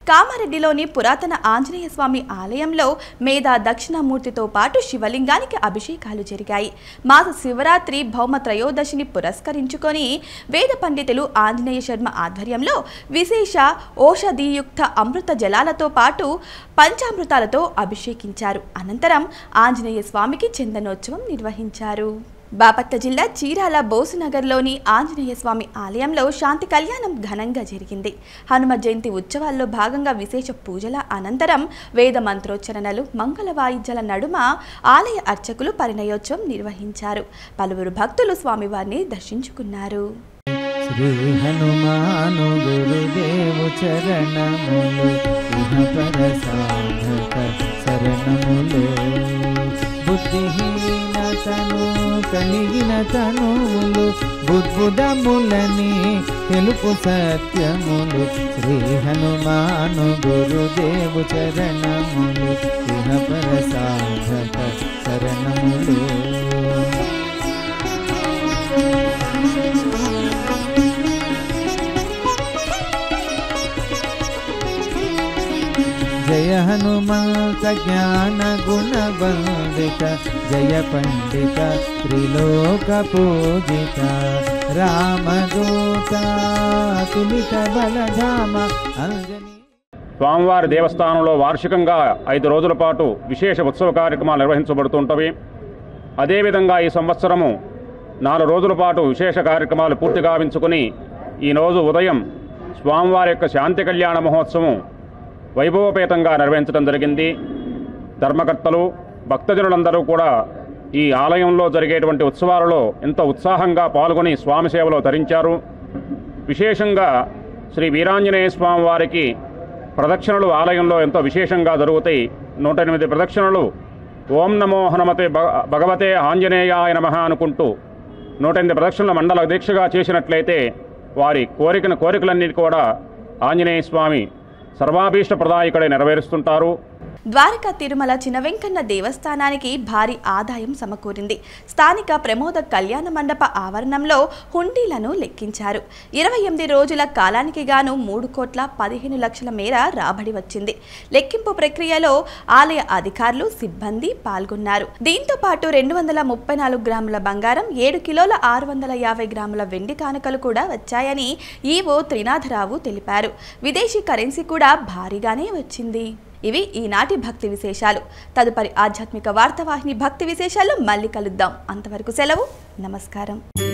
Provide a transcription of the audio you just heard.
కామారెడ్డిలోని పురాతన ఆంజనేయ స్వామి ఆలయంలో మేధా దక్షిణామూర్తితో పాటు శివలింగానికి అభిషేకాలు జరిగాయి. మాస శివరాత్రి భౌమ త్రయోదశిని పురస్కరించుకొని వేద పండితులు ఆంజనేయ శర్మ ఆధ్వర్యంలో విశేష ఔషధీయుక్త అమృత జలాలతో పాటు పంచామృతాలతో అభిషేకించారు. అనంతరం ఆంజనేయ స్వామికి చందనోత్సవం నిర్వహించారు. బాపట్ల జిల్లా చీరాల బోసునగర్లోని ఆంజనేయ స్వామి ఆలయంలో శాంతి కళ్యాణం ఘనంగా జరిగింది. హనుమ జయంతి ఉత్సవాల్లో భాగంగా విశేష పూజల అనంతరం వేద మంత్రోచ్చరణలు, మంగళ వాయిద్యాల నడుమ ఆలయ అర్చకులు పరిణయోత్సవం నిర్వహించారు. పలువురు భక్తులు స్వామివారిని దర్శించుకున్నారు. శ్రీ హనుమాను గురుదేవు చరణములు ఇహపర సాధక శరణములు బుద్ధిహీనతను కలిగిన తనువులు బుద్బుదములని తెలుపు సత్యములు శ్రీ హనుమాను గురుదేవు చరణములు ఇహపర సాధక శరణములు. జయ హనుమంత జ్ఞాన గుణ వందిత జయ పండిత త్రిలోక పూజిత రామదూత తులిత బలధామ అంజని. స్వామివారి దేవస్థానంలో వార్షికంగా 5 రోజుల పాటు విశేష ఉత్సవ కార్యక్రమాలు నిర్వహించబడుతుంటవి. అదేవిధంగా ఈ సంవత్సరము 4 రోజుల పాటు విశేష కార్యక్రమాలు పూర్తి గావించుకుని ఈరోజు ఉదయం స్వామివారి యొక్క శాంతి కళ్యాణ మహోత్సవం వైభవపేతంగా నిర్వహించడం జరిగింది. ధర్మకర్తలు, భక్తజనులందరూ కూడా ఈ ఆలయంలో జరిగేటువంటి ఉత్సవాలలో ఎంతో ఉత్సాహంగా పాల్గొని స్వామి సేవలో తరించారు. విశేషంగా శ్రీ వీరాంజనేయ స్వామి వారికి ప్రదక్షిణలు ఆలయంలో ఎంతో విశేషంగా జరుగుతాయి. 108 ప్రదక్షిణలు ఓం నమో హనుమతే భగవతే ఆంజనేయాయ నమః అనుకుంటూ 108 ప్రదక్షిణల మండల దీక్షగా చేసినట్లయితే వారి కోరికలన్నీ కూడా ఆంజనేయ స్వామి సర్వాభీష్ట ప్రదాయకుడే నెరవేరుస్తుంటారు. ద్వారకా తిరుమల చిన్న వెంకన్న దేవస్థానానికి భారీ ఆదాయం సమకూరింది. స్థానిక ప్రమోద కళ్యాణ మండప ఆవరణంలో హుండీలను లెక్కించారు. 28 రోజుల కాలానికి గాను 3,15,00,000 మేర రాబడి వచ్చింది. లెక్కింపు ప్రక్రియలో ఆలయ అధికారులు, సిబ్బంది పాల్గొన్నారు. దీంతో పాటు 234 గ్రాముల బంగారం, 7 కిలోల 650 గ్రాముల వెండి కానుకలు కూడా వచ్చాయని ఈవో త్రినాథరావు తెలిపారు. విదేశీ కరెన్సీ కూడా భారీగానే వచ్చింది. ఇవి ఈనాటి భక్తి విశేషాలు. తదుపరి ఆధ్యాత్మిక వార్తావాహిని భక్తి విశేషాలు మళ్ళీ కలుద్దాం. అంతవరకు సెలవు. నమస్కారం.